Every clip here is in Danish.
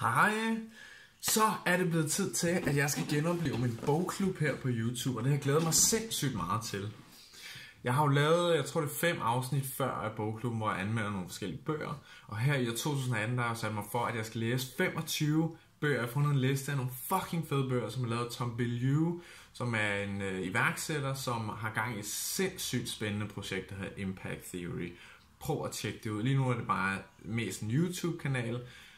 Hej. Så er det blevet tid til, at jeg skal genopleve min bogklub her på YouTube, og det har jeg glædet mig sindssygt meget til. Jeg har jo lavet, jeg tror det er 5 afsnit før af bogklubben, hvor jeg anmelder nogle forskellige bøger. Og her i år 2018, der har jeg sat mig for, at jeg skal læse 25 bøger. Jeg har fundet en liste af nogle fucking fede bøger, som er lavet af Tom Bilyeu, som er en iværksætter, som har gang i et sindssygt spændende projekt, der hedder Impact Theory. Prøv at tjekke det ud. Lige nu er det bare mest en YouTube-kanal,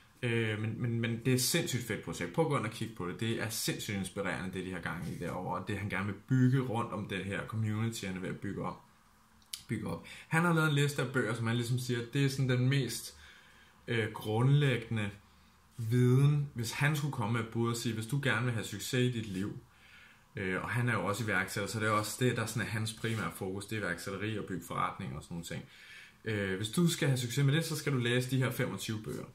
men det er et sindssygt fedt projekt. Prøv at gå ind og kigge på det. Det er sindssygt inspirerende, det de har gang i derovre, og det han gerne vil bygge rundt om det her community, han er ved at bygge op. Han har lavet en liste af bøger, som han ligesom siger, det er sådan den mest grundlæggende viden, hvis han skulle komme med et bud og sige, hvis du gerne vil have succes i dit liv, og han er jo også iværksætter, så det er også det, der sådan er hans primære fokus, det er iværksætteri og bygge forretning og sådan nogle ting. Hvis du skal have succes med det, så skal du læse de her 25 bøger.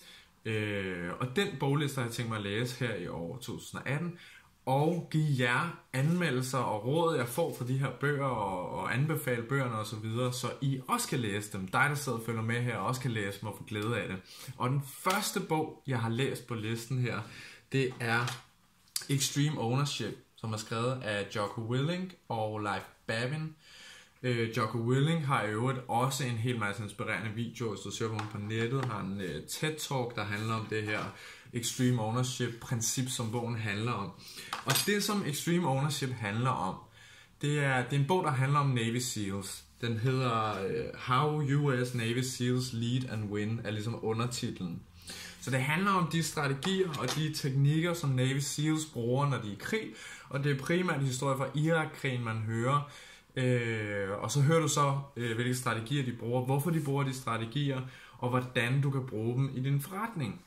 Og den bogliste har jeg tænkt mig at læse her i år 2018, og give jer anmeldelser og råd, jeg får fra de her bøger, og anbefale bøgerne og så videre, så I også kan læse dem. Dig, der sidder og følger med her, også kan læse dem og få glæde af det. Og den første bog, jeg har læst på listen her, det er Extreme Ownership, som er skrevet af Jocko Willink og Leif Babin. Jocko Willink har i øvrigt også en helt masse inspirerende videoer, hvis du søger på ham på nettet. Har en TED-talk, der handler om det her Extreme Ownership-princip, som bogen handler om. Og det, som Extreme Ownership handler om, det er en bog, der handler om Navy SEALs. Den hedder How US Navy SEALs Lead and Win, er ligesom undertitlen. Så det handler om de strategier og de teknikker, som Navy SEALs bruger, når de er i krig. Og det er primært historier fra Irak-krigen, man hører. Og så hører du så, hvilke strategier de bruger, hvorfor de bruger de strategier, og hvordan du kan bruge dem i din forretning.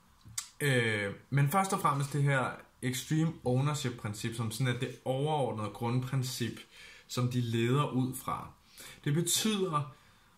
Men først og fremmest det her Extreme Ownership-princip, som sådan er det overordnede grundprincip, som de leder ud fra. Det betyder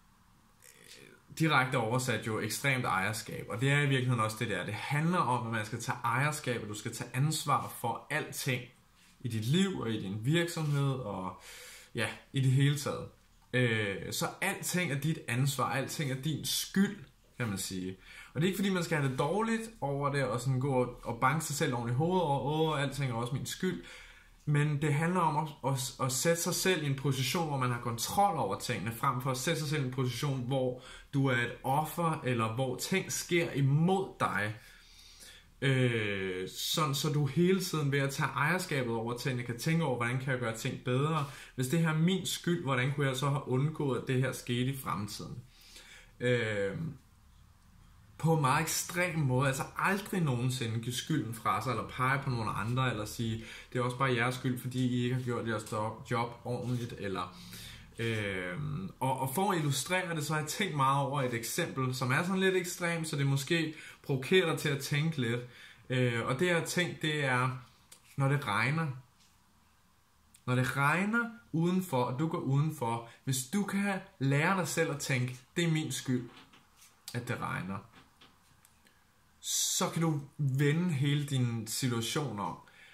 direkte oversat jo ekstremt ejerskab, og det er i virkeligheden også det der. Det handler om, at man skal tage ejerskab, og du skal tage ansvar for alting i dit liv og i din virksomhed og ja, i det hele taget. Så alting er dit ansvar, alting er din skyld, kan man sige. Og det er ikke fordi man skal have det dårligt over det og sådan gå og banke sig selv oven i hovedet og alting er også min skyld. Men det handler om at sætte sig selv i en position, hvor man har kontrol over tingene, frem for at sætte sig selv i en position, hvor du er et offer, eller hvor ting sker imod dig. Sådan så du hele tiden ved at tage ejerskabet over tingene kan tænke over, hvordan kan jeg gøre ting bedre. Hvis det her er min skyld, hvordan kunne jeg så have undgået, at det her skete i fremtiden. På en meget ekstrem måde, altså aldrig nogensinde give skylden fra sig, eller pege på nogle andre, eller sige, det er også bare jeres skyld, fordi I ikke har gjort jeres job ordentligt, eller og for at illustrere det, så har jeg tænkt meget over et eksempel, som er sådan lidt ekstremt, så det måske provokerer dig til at tænke lidt. Og det jeg har tænkt, det er, når det regner. Når det regner udenfor, og du går udenfor, hvis du kan lære dig selv at tænke, det er min skyld, at det regner, så kan du vende hele din situation om.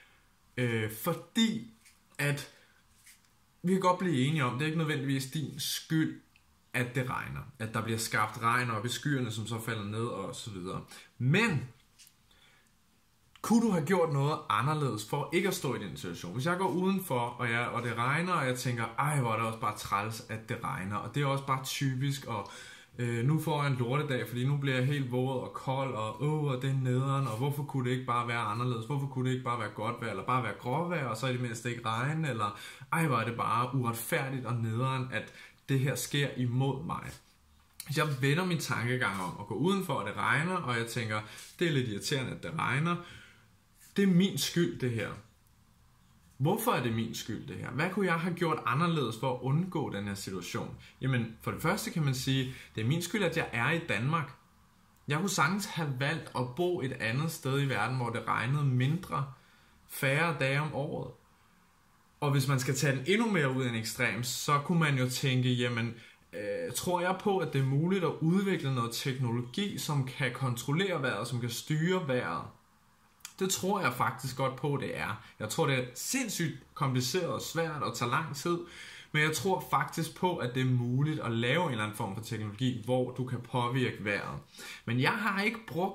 Fordi at vi kan godt blive enige om, det er ikke nødvendigvis din skyld, at det regner. At der bliver skabt regn op i skyerne, som så falder ned og så videre. Men kunne du have gjort noget anderledes for ikke at stå i den situation? Hvis jeg går udenfor, og det regner, og jeg tænker, ej, hvor er det også bare træls, at det regner. Og det er også bare typisk, og nu får jeg en lortedag, fordi nu bliver jeg helt våd og kold, og det er nederen, og hvorfor kunne det ikke bare være anderledes? Hvorfor kunne det ikke bare være godt vejr, eller bare være gråvejr, og så i det mindste ikke regne? Eller ej, hvor er det bare uretfærdigt og nederen, at det her sker imod mig. Hvis jeg vender min tankegang om at gå udenfor, at det regner, og jeg tænker, det er lidt irriterende, at det regner. Det er min skyld, det her. Hvorfor er det min skyld, det her? Hvad kunne jeg have gjort anderledes for at undgå den her situation? Jamen, for det første kan man sige, det er min skyld, at jeg er i Danmark. Jeg kunne sagtens have valgt at bo et andet sted i verden, hvor det regnede mindre, færre dage om året. Og hvis man skal tage den endnu mere ud af en ekstrem, så kunne man jo tænke, jamen, tror jeg på, at det er muligt at udvikle noget teknologi, som kan kontrollere vejret, som kan styre vejret? Det tror jeg faktisk godt på, det er. Jeg tror, det er sindssygt kompliceret og svært og tager lang tid. Men jeg tror faktisk på, at det er muligt at lave en eller anden form for teknologi, hvor du kan påvirke vejret. Men jeg har ikke brugt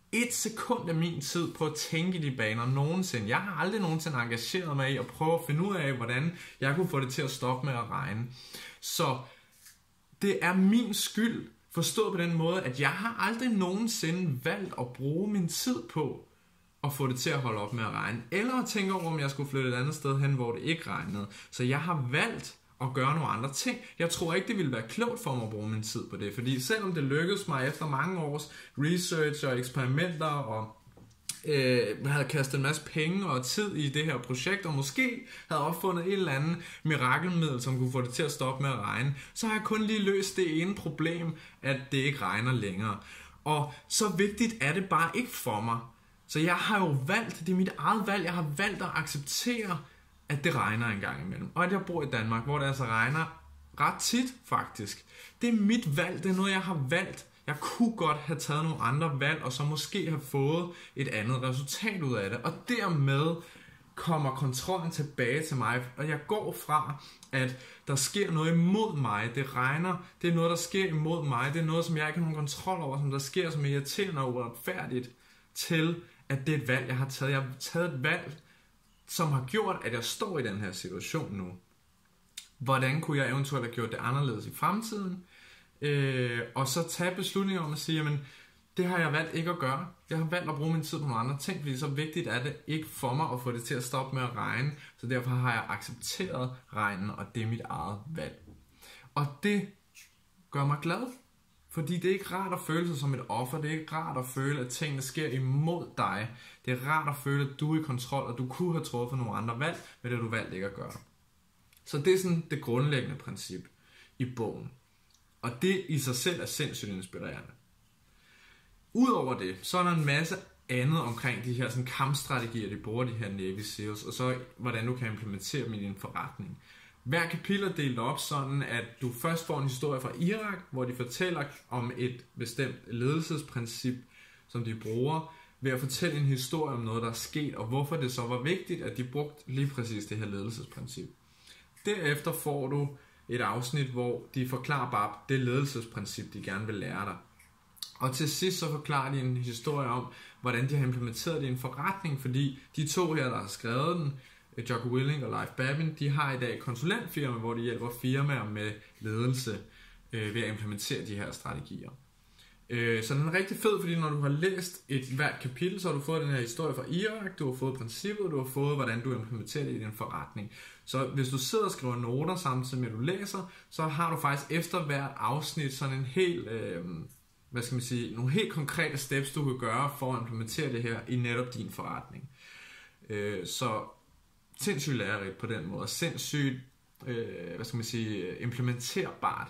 et sekund af min tid på at tænke i de baner nogensinde. Jeg har aldrig nogensinde engageret mig i at prøve at finde ud af, hvordan jeg kunne få det til at stoppe med at regne. Så det er min skyld, forstået på den måde, at jeg har aldrig nogensinde valgt at bruge min tid på at få det til at holde op med at regne. Eller at tænke over, om jeg skulle flytte et andet sted hen, hvor det ikke regnede. Så jeg har valgt at gøre nogle andre ting. Jeg tror ikke, det ville være klogt for mig at bruge min tid på det. Fordi selvom det lykkedes mig efter mange års research og eksperimenter, og jeg havde kastet en masse penge og tid i det her projekt, og måske havde opfundet et eller andet mirakelmiddel, som kunne få det til at stoppe med at regne, så har jeg kun lige løst det ene problem, at det ikke regner længere. Og så vigtigt er det bare ikke for mig. Så jeg har jo valgt, det er mit eget valg, jeg har valgt at acceptere, at det regner en gang imellem. Og at jeg bor i Danmark, hvor det altså regner ret tit faktisk. Det er mit valg, det er noget jeg har valgt. Jeg kunne godt have taget nogle andre valg, og så måske have fået et andet resultat ud af det. Og dermed kommer kontrollen tilbage til mig, og jeg går fra, at der sker noget imod mig. Det regner, det er noget, der sker imod mig. Det er noget, som jeg ikke har nogen kontrol over, som der sker, som er irriterende og uretfærdigt, til at det er et valg, jeg har taget. Jeg har taget et valg, som har gjort, at jeg står i den her situation nu. Hvordan kunne jeg eventuelt have gjort det anderledes i fremtiden? Og så tage beslutninger om at sige, jamen, det har jeg valgt ikke at gøre. Jeg har valgt at bruge min tid på nogle andre ting, fordi så vigtigt er det ikke for mig at få det til at stoppe med at regne. Så derfor har jeg accepteret regnen, og det er mit eget valg. Og det gør mig glad, fordi det er ikke rart at føle sig som et offer. Det er ikke rart at føle, at tingene sker imod dig. Det er rart at føle, at du er i kontrol, og du kunne have truffet nogle andre valg, men det du valgt ikke at gøre. Så det er sådan det grundlæggende princip i bogen. Og det i sig selv er sindssygt inspirerende. Udover det, så er der en masse andet omkring de her sådan kampstrategier, de bruger, de her Navy Seals, og så hvordan du kan implementere dem i din forretning. Hver kapitel er delt op sådan, at du først får en historie fra Irak, hvor de fortæller om et bestemt ledelsesprincip, som de bruger, ved at fortælle en historie om noget, der er sket, og hvorfor det så var vigtigt, at de brugte lige præcis det her ledelsesprincip. Derefter får du et afsnit, hvor de forklarer bare det ledelsesprincip, de gerne vil lære dig. Og til sidst så forklarer de en historie om, hvordan de har implementeret det i en forretning, fordi de to her, der har skrevet den, Jocko Willink og Leif Babin, de har i dag et konsulentfirma, hvor de hjælper firmaer med ledelse ved at implementere de her strategier. Så den er rigtig fed, fordi når du har læst hvert kapitel, så har du fået den her historie fra Irak, du har fået princippet, du har fået, hvordan du implementerer det i din forretning. Så hvis du sidder og skriver noter samtidig med, at du læser, så har du faktisk efter hvert afsnit sådan en helt, nogle helt konkrete steps, du kan gøre for at implementere det her i netop din forretning. Så sindssygt lærerigt på den måde, sindssygt, implementerbart.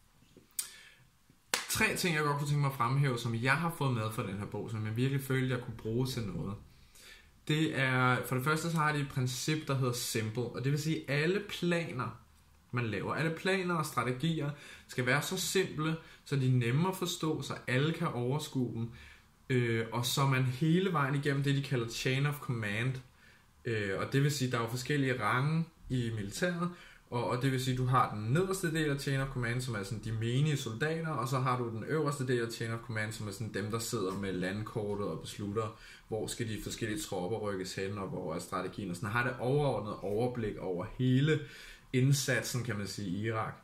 3 ting, jeg godt kunne tænke mig at fremhæve, som jeg har fået med fra den her bog, som jeg virkelig følte, jeg kunne bruge til noget. Det er, for det første så har de et princip, der hedder simple, og det vil sige, at alle planer, man laver, alle planer og strategier, skal være så simple, så de er nemme at forstå, så alle kan overskue dem, og så man hele vejen igennem det, de kalder chain of command, og det vil sige, at der er jo forskellige range i militæret, og det vil sige, at du har den nederste del af chain of command, som er sådan de menige soldater, og så har du den øverste del af chain of command, som er sådan dem, der sidder med landkortet og beslutter, hvor skal de forskellige tropper rykkes hen, og hvor er strategien, og sådan har det overordnet overblik over hele indsatsen, kan man sige, i Irak.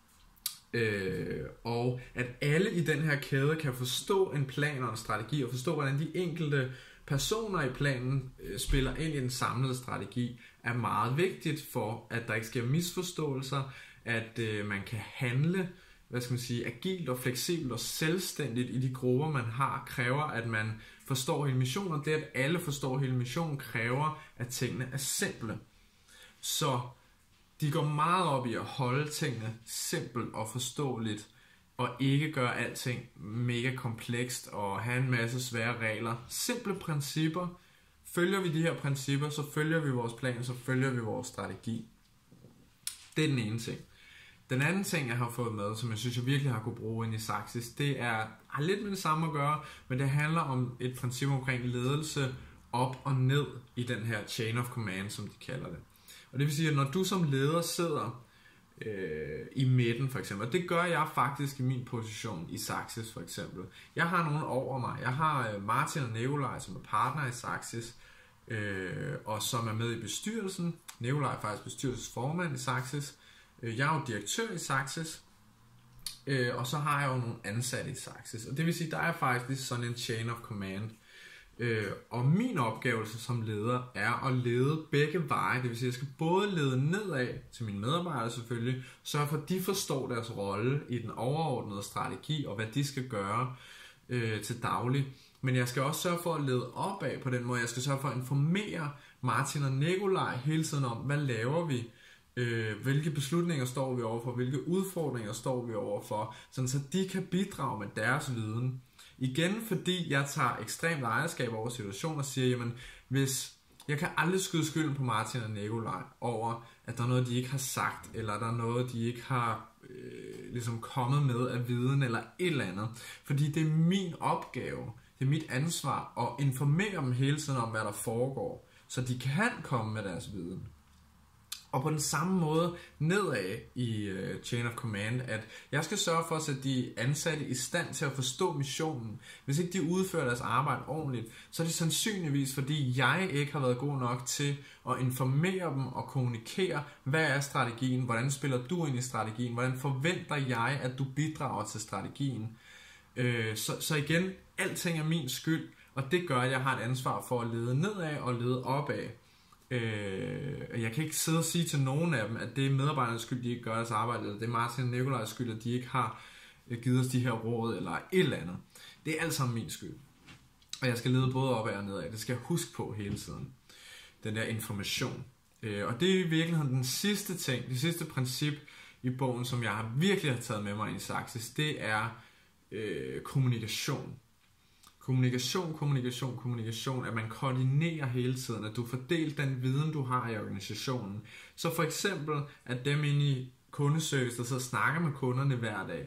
Og at alle i den her kæde kan forstå en plan og en strategi, og forstå, hvordan de enkelte personer i planen spiller ind i den samlede strategi, er meget vigtigt for, at der ikke sker misforståelser, at man kan handle, agilt og fleksibelt og selvstændigt i de grupper, man har, kræver, at man forstår hele missionen, og det, at alle forstår hele missionen, kræver, at tingene er simple. Så de går meget op i at holde tingene simpelt og forståeligt, og ikke gøre alting mega komplekst og have en masse svære regler. Simple principper. Følger vi de her principper, så følger vi vores plan, så følger vi vores strategi. Det er den ene ting. Den anden ting, jeg har fået med, som jeg synes, jeg virkelig har kunne bruge ind i Saxis, det har lidt med det samme at gøre, men det handler om et princip omkring ledelse op og ned i den her chain of command, som de kalder det. Og det vil sige, at når du som leder sidder i midten for eksempel. Og det gør jeg faktisk i min position i Saxis for eksempel. Jeg har nogen over mig. Jeg har Martin og Nikolaj, som er partner i Saxis, og som er med i bestyrelsen. Nikolaj er faktisk bestyrelsesformand i Saxis. Jeg er jo direktør i Saxis. Og så har jeg jo nogle ansatte i Saxis. Og det vil sige, der er faktisk sådan en chain of command. Og min opgave som leder er at lede begge veje. Det vil sige, at jeg skal både lede nedad til mine medarbejdere selvfølgelig, sørge for, at de forstår deres rolle i den overordnede strategi, og hvad de skal gøre til daglig. Men jeg skal også sørge for at lede opad på den måde. Jeg skal sørge for at informere Martin og Nikolaj hele tiden om, hvad laver vi? Hvilke beslutninger står vi overfor? Hvilke udfordringer står vi overfor? Sådan så de kan bidrage med deres viden. Igen fordi jeg tager ekstremt ejerskab over situationen og siger, jamen hvis jeg kan aldrig skyde skylden på Martin og Nikolaj over, at der er noget, de ikke har sagt, eller der er noget, de ikke har ligesom kommet med af viden, eller et eller andet. Fordi det er min opgave, det er mit ansvar at informere dem hele tiden om, hvad der foregår, så de kan komme med deres viden. Og på den samme måde nedad i Chain of Command, at jeg skal sørge for at sætte de ansatte i stand til at forstå missionen. Hvis ikke de udfører deres arbejde ordentligt, så er det sandsynligvis, fordi jeg ikke har været god nok til at informere dem og kommunikere, hvad er strategien, hvordan spiller du ind i strategien, hvordan forventer jeg, at du bidrager til strategien. Så igen, alting er min skyld, og det gør, at jeg har et ansvar for at lede nedad og lede opad. Jeg kan ikke sidde og sige til nogen af dem, at det er medarbejdernes skyld, de ikke gør deres arbejde, eller det er Martin og Nikolajs skyld, at de ikke har givet os de her råd, eller et eller andet. Det er alt sammen min skyld. Og jeg skal lede både opad og nedad. Det skal jeg huske på hele tiden. Den der information. Og det er i virkeligheden den sidste ting, det sidste princip i bogen, som jeg virkelig har taget med mig i Saxis, det er kommunikation. Kommunikation, at man koordinerer hele tiden, at du fordeler den viden, du har i organisationen. Så for eksempel, at dem inde i kundeservice, der sidder og snakker med kunderne hver dag,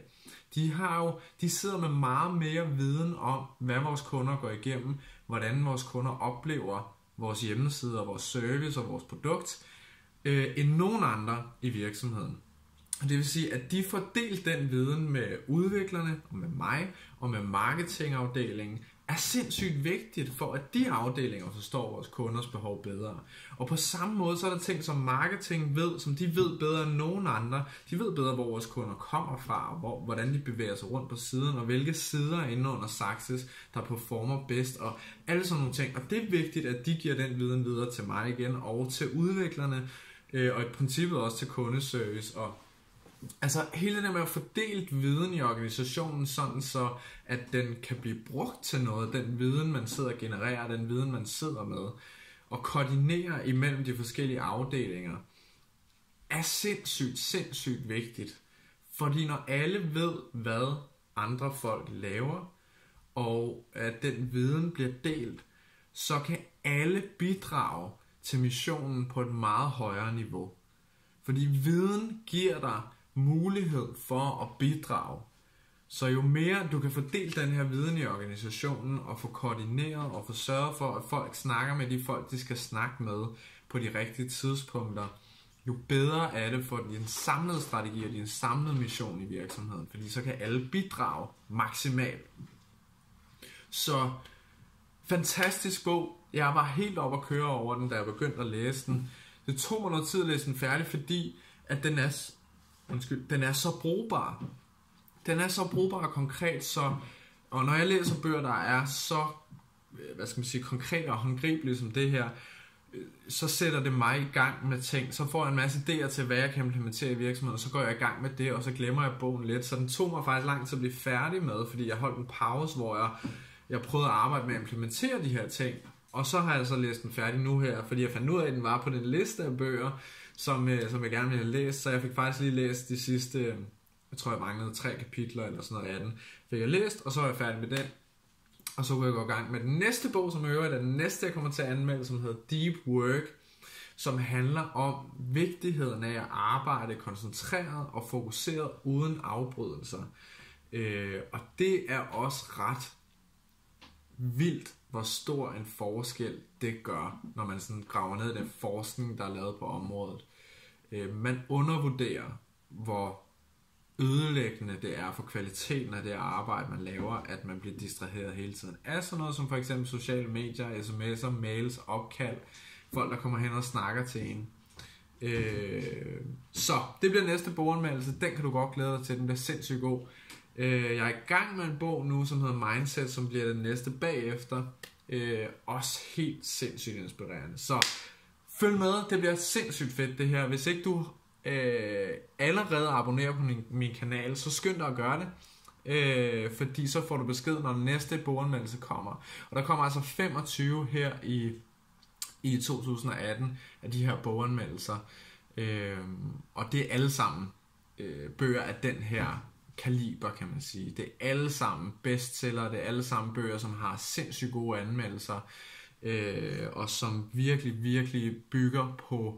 de sidder med meget mere viden om, hvad vores kunder går igennem, hvordan vores kunder oplever vores hjemmeside og vores service og vores produkt, end nogen andre i virksomheden. Det vil sige, at de får delt den viden med udviklerne, og med mig, og med marketingafdelingen, er sindssygt vigtigt for, at de afdelinger forstår vores kunders behov bedre. Og på samme måde, så er der ting, som marketing ved, som de ved bedre end nogen andre. De ved bedre, hvor vores kunder kommer fra, og hvordan de bevæger sig rundt på siden, og hvilke sider er inde under Saxis, der performer bedst, og alle sådan nogle ting. Og det er vigtigt, at de giver den viden videre til mig igen, og til udviklerne, og i princippet også til kundeservice, og altså hele det med at fordele viden i organisationen, sådan så at den kan blive brugt til noget, den viden man sidder og genererer, den viden man sidder med, og koordinere imellem de forskellige afdelinger, er sindssygt vigtigt. Fordi når alle ved, hvad andre folk laver, og at den viden bliver delt, så kan alle bidrage til missionen på et meget højere niveau. Fordi viden giver dig mulighed for at bidrage. Så jo mere du kan fordele den her viden i organisationen, og få koordineret og få sørget for, at folk snakker med de folk, de skal snakke med på de rigtige tidspunkter, jo bedre er det for din samlede strategi og din samlede mission i virksomheden. Fordi så kan alle bidrage maksimalt. Så fantastisk bog. Jeg var helt oppe at køre over den, da jeg begyndte at læse den. Det tog mig noget tid at læse den færdig, fordi at den er så brugbar. Den er så brugbar og konkret, og når jeg læser bøger, der er så, konkret og håndgribelige som det her, så sætter det mig i gang med ting. Så får jeg en masse idéer til, hvad jeg kan implementere i virksomheden, og så går jeg i gang med det, og så glemmer jeg bogen lidt. Så den tog mig faktisk lang tid at blive færdig med, fordi jeg holdt en pause, hvor jeg prøvede at arbejde med at implementere de her ting. Og så har jeg så læst den færdig nu her, fordi jeg fandt ud af, at den var på den liste af bøger, som jeg gerne ville have læst. Så jeg fik faktisk lige læst de sidste, jeg tror jeg manglede 3 kapitler eller sådan noget af den. Fik jeg læst, og så var jeg færdig med den. Og så kunne jeg gå i gang med den næste bog, som er den næste jeg kommer til at anmelde, som hedder Deep Work, som handler om vigtigheden af at arbejde koncentreret og fokuseret uden afbrydelser. Og det er også ret vildt, hvor stor en forskel det gør, når man sådan graver ned i den forskning, der er lavet på området. Man undervurderer, hvor ødelæggende det er for kvaliteten af det arbejde, man laver, at man bliver distraheret hele tiden. Af sådan noget som for eksempel sociale medier, sms'er, mails, opkald, folk der kommer hen og snakker til en. Så det bliver næste boganmeldelse. Den kan du godt glæde dig til. Den bliver sindssygt god. Jeg er i gang med en bog nu, som hedder Mindset, som bliver den næste bagefter. Også helt sindssygt inspirerende. Så følg med. Det bliver sindssygt fedt det her. Hvis ikke du allerede abonnerer på min kanal, så skynd dig at gøre det. Fordi så får du besked, når den næste boganmeldelse kommer. Og der kommer altså 25 her i 2018 af de her boganmeldelser. Og det er alle sammen bøger af den her kaliber, kan man sige. Det er alle sammen bestseller, det er alle sammen bøger, som har sindssygt gode anmeldelser, og som virkelig, virkelig bygger på,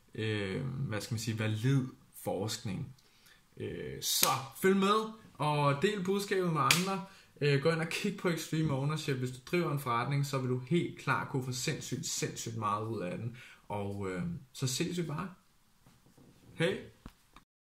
valid forskning. Så følg med, og del budskabet med andre. Gå ind og kig på Extreme Ownership. Hvis du driver en forretning, så vil du helt klart kunne få sindssygt meget ud af den. Og så ses vi bare. Hej!